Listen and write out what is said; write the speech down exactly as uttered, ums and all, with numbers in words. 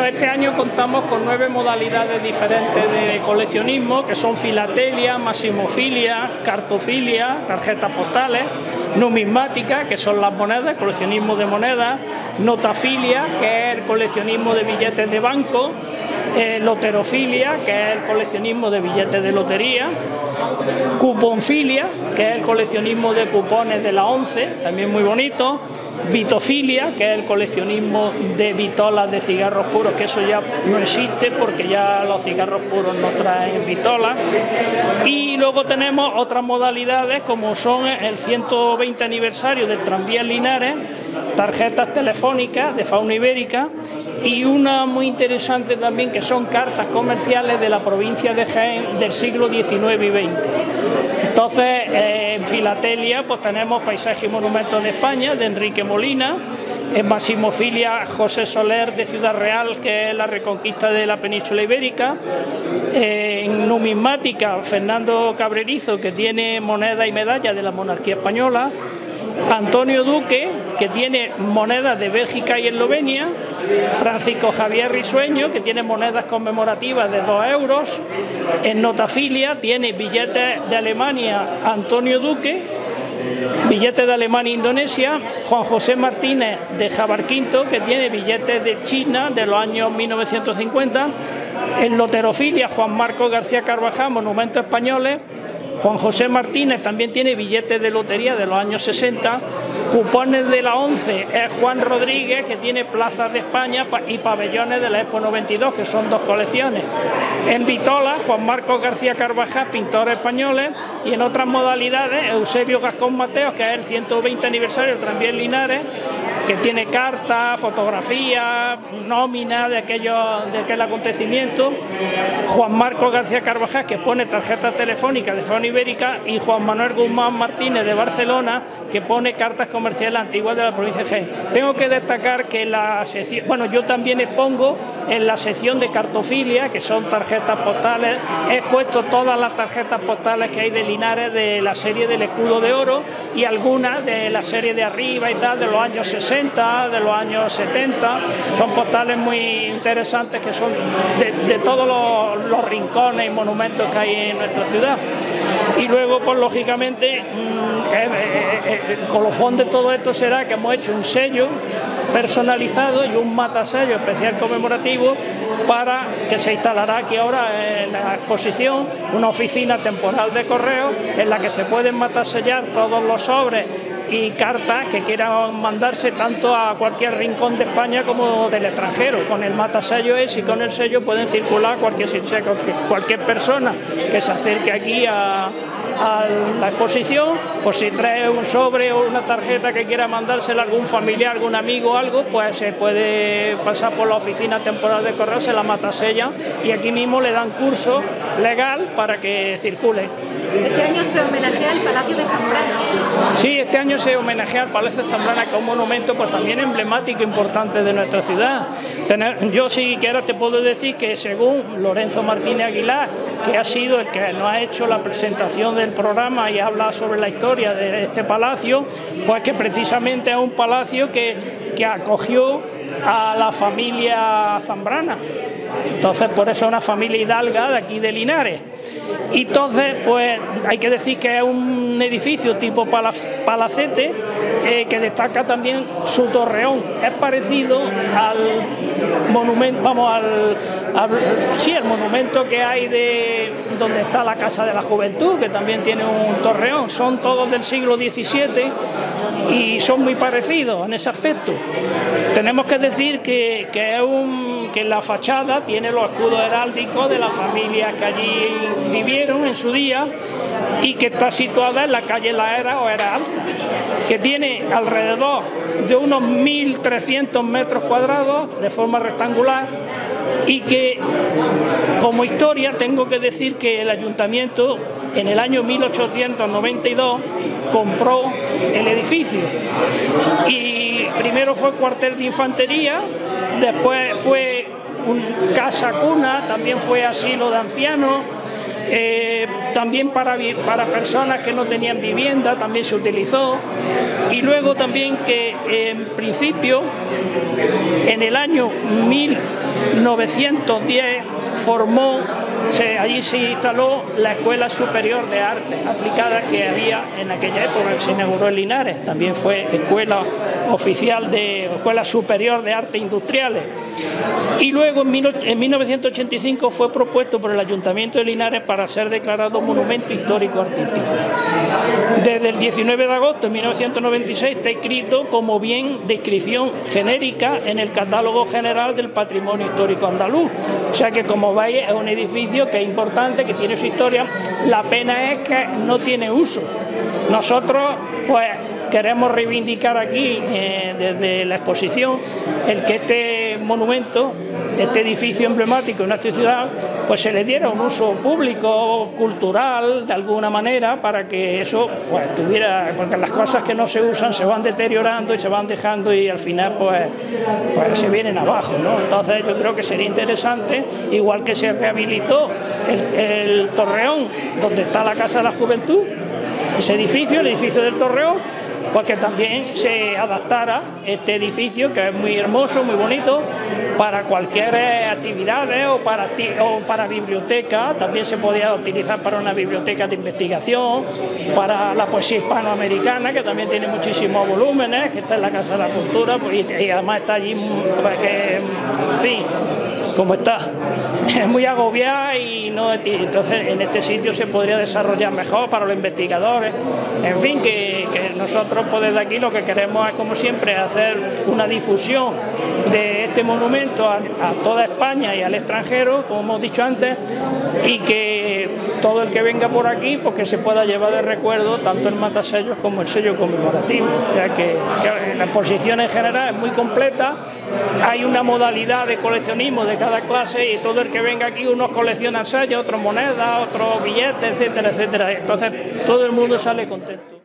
Pues este año contamos con nueve modalidades diferentes de coleccionismo, que son filatelia, maximofilia, cartofilia, tarjetas postales, numismática, que son las monedas, coleccionismo de monedas, notafilia, que es el coleccionismo de billetes de banco, eh, loterofilia, que es el coleccionismo de billetes de lotería, cuponfilia, que es el coleccionismo de cupones de la once, también muy bonito, vitofilia, que es el coleccionismo de vitolas de cigarros puros, que eso ya no existe porque ya los cigarros puros no traen vitolas. Y luego tenemos otras modalidades como son el ciento veinte aniversario del tranvía en Linares, tarjetas telefónicas de fauna ibérica y una muy interesante también que son cartas comerciales de la provincia de Jaén del siglo diecinueve y veinte. Entonces, eh, en filatelia pues tenemos Paisaje y Monumentos de España, de Enrique Molina, en maximofilia José Soler de Ciudad Real, que es la reconquista de la península ibérica, eh, en numismática Fernando Cabrerizo, que tiene moneda y medalla de la monarquía española, Antonio Duque, que tiene monedas de Bélgica y Eslovenia, Francisco Javier Risueño, que tiene monedas conmemorativas de dos euros, en notafilia tiene billetes de Alemania Antonio Duque, billetes de Alemania e Indonesia, Juan José Martínez de Jabarquinto, que tiene billetes de China de los años mil novecientos cincuenta, en loterofilia Juan Marcos García Carvajal, monumentos españoles, Juan José Martínez también tiene billetes de lotería de los años sesenta, cupones de la once es Juan Rodríguez, que tiene plazas de España y pabellones de la Expo noventa y dos, que son dos colecciones. En vitola, Juan Marcos García Carvajal, pintores españoles, y en otras modalidades, Eusebio Gascón Mateos, que es el ciento veinte aniversario del tranvía en Linares, que tiene cartas, fotografías, nóminas de, aquello, de aquel acontecimiento, Juan Marcos García Carvajal, que pone tarjetas telefónicas de fauna ibérica, y Juan Manuel Guzmán Martínez de Barcelona, que pone cartas comerciales antiguas de la provincia de Jaén. Tengo que destacar que la sección, bueno, yo también expongo en la sección de cartofilia, que son tarjetas postales, he puesto todas las tarjetas postales que hay de Linares de la serie del Escudo de Oro y algunas de la serie de arriba y tal, de los años sesenta, de los años setenta, son postales muy interesantes que son de, de todos los, los rincones y monumentos que hay en nuestra ciudad. Y luego, pues lógicamente, mmm, eh, eh, eh, el colofón de todo esto será que hemos hecho un sello personalizado y un matasello especial conmemorativo para que se instalará aquí ahora en la exposición una oficina temporal de correo en la que se pueden matasellar todos los sobres y cartas que quieran mandarse tanto a cualquier rincón de España como del extranjero. Con el matasello ese y con el sello pueden circular cualquier, cualquier persona que se acerque aquí a, a la exposición, pues si trae un sobre o una tarjeta que quiera mandársela a algún familiar, algún amigo o algo, pues se puede pasar por la oficina temporal de correo, se la matasella y aquí mismo le dan curso legal para que circule. Este año se homenajea al Palacio de Zambrana. Sí, este año se homenajea al Palacio de Zambrana, que es un monumento pues también emblemático e importante de nuestra ciudad. Tener, yo si quieres te puedo decir que según Lorenzo Martínez Aguilar, que ha sido el que nos ha hecho la presentación del programa y habla sobre la historia de este palacio, pues que precisamente es un palacio que, que acogió a la familia Zambrana. Entonces, por eso es una familia hidalga de aquí de Linares. Y entonces, pues hay que decir que es un edificio tipo palacete eh, que destaca también su torreón. Es parecido al monumento, vamos, al, al sí, el monumento que hay de donde está la Casa de la Juventud, que también tiene un torreón. Son todos del siglo diecisiete y son muy parecidos en ese aspecto. Tenemos que decir que, que es un que la fachada tiene los escudos heráldicos de las familias que allí vivieron en su día y que está situada en la calle La Era o Era Alta, que tiene alrededor de unos mil trescientos metros cuadrados de forma rectangular y que como historia tengo que decir que el ayuntamiento en el año mil ochocientos noventa y dos compró el edificio y primero fue cuartel de infantería, después fue un casa cuna, también fue asilo de ancianos, eh, también para, para personas que no tenían vivienda también se utilizó, y luego también que en principio en el año mil novecientos diez formó, se, allí se instaló la Escuela Superior de Artes Aplicadas que había en aquella época, que se inauguró en Linares. También fue escuela oficial de Escuela Superior de Artes Industriales. Y luego en, mil, en mil novecientos ochenta y cinco fue propuesto por el Ayuntamiento de Linares para ser declarado Monumento Histórico Artístico. Desde el diecinueve de agosto de mil novecientos noventa y seis está inscrito como bien de inscripción genérica en el Catálogo General del Patrimonio Histórico Andaluz. O sea que, como veis, es un edificio que es importante, que tiene su historia. La pena es que no tiene uso. Nosotros, pues, queremos reivindicar aquí, eh, desde la exposición, el que este monumento, este edificio emblemático en nuestra ciudad, pues se le diera un uso público, cultural, de alguna manera, para que eso pues tuviera, porque las cosas que no se usan se van deteriorando y se van dejando y al final pues, pues se vienen abajo, ¿no? Entonces yo creo que sería interesante, igual que se rehabilitó el, el Torreón, donde está la Casa de la Juventud, ese edificio, el edificio del Torreón, pues que también se adaptara este edificio, que es muy hermoso, muy bonito, para cualquier actividad o para, o para biblioteca. También se podía utilizar para una biblioteca de investigación, para la poesía hispanoamericana, que también tiene muchísimos volúmenes, que está en la Casa de la Cultura, pues, y, y además está allí, pues, que, en fin, como está, es muy agobiada y no, entonces en este sitio se podría desarrollar mejor para los investigadores. En fin, que, que nosotros pues desde aquí lo que queremos es, como siempre, hacer una difusión de este monumento a, a toda España y al extranjero, como hemos dicho antes, y que todo el que venga por aquí pues que se pueda llevar de recuerdo tanto el matasellos como el sello conmemorativo. O sea que, que la exposición en general es muy completa, hay una modalidad de coleccionismo de cada clase y todo el que venga aquí, unos coleccionan sellos, otros monedas, otros billetes, etcétera, etcétera. Entonces todo el mundo sale contento.